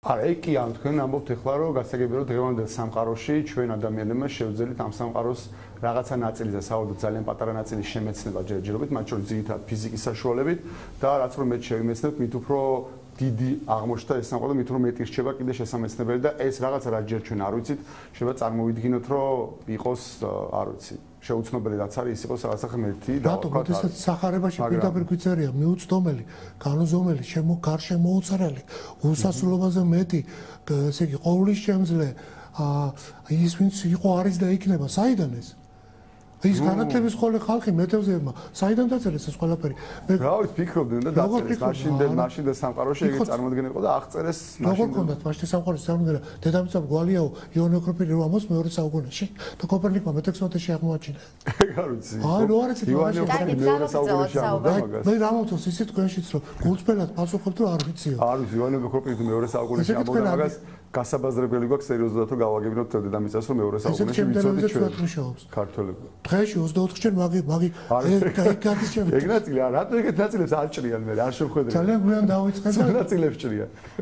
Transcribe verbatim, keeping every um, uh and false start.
არა, ეგ კი ან თქვენ ამბობთ ეხლა რომ გასაგებია რომ დღევანდელ სამყაროში ჩვენ ადამიანებმა შევძელით ამ სამყაროს რაღაცა ნაწილის და საერთოდ ძალიან პატარა ნაწილის შემეცნება ჯერჯერობით, მათ შორის ძირითადად ფიზიკის საშუალებით და რაც რომ მეც შევიმეცნებთ, მით უფრო დიდი აღმოჩნდა ეს სამყარო, მით უფრო მეტი რჩება კიდე შესამეცნებელი და ეს რაღაცა რაც ჯერ ჩვენ არ ვიცით, შეიძლება წარმოვიდგინოთ რომ იყოს, არ ვიცი, შეუცნობელი რაც არის, ის იყოს რაღაცა ღმერთი და რატომ შესაძ სახარებაში პირდაპირ გვიწერია მიუწვდომელი, განუზომელი, გარშემოუცარელი, უსასრულობაზე მეტი, ესე იგი ყოვლის შემძლე, ის ვინც იყო არის და იქნება, საიდან ეს? ის განათლების ხოლე ხალხი მეთევზეებმა საიდან დაწერეს ეს ყველაფერი? რა ვიცი, ფიქრობდნენ და დაწერეს მაშინ და მაშინ და სამყაროში ეგ წარმოადგენენ იყო და აღწერეს მაშინ. როგორ ქონდათ მაშინ სამყაროში წარმოდგენა? დედამიწა გვალიაო იონი ოქროპირი რომ ამოს მეორე საუკუნეში და კოპერნიკმა მეთექვსმეტეში აღმოაჩინა. ეგ არ ვიცი. აი, რო არ იცით იონი ოქროპირი მეორე საუკუნეში აღმოაჩინა. მე რა მომწონს ისეთ თქვენშიც რომ გულწრფელად პასუხობთ რომ არ ვიციო. არ ვიცი, ионი ოქროპირი მეორე საუკუნეში აღმოაჩინა, მაგას გასაბაზრებელი გვაქვს სერიოზულად რომ გავაგებინოთ დედამიწას რომ მეორე საუკუნეში ვიცოდით ჩვენ ქართველები. დღეში ოცდაოთხჯერ მაგი მაგი ეგ გაგიჩვენე. ეგ ნაწილი რა, რატო ეგეთ ნაწილებს არ ჭრიან მე, არ შევხედრე. ძალიან გვიან დავიწყე და ნაწილებს ჭრიან.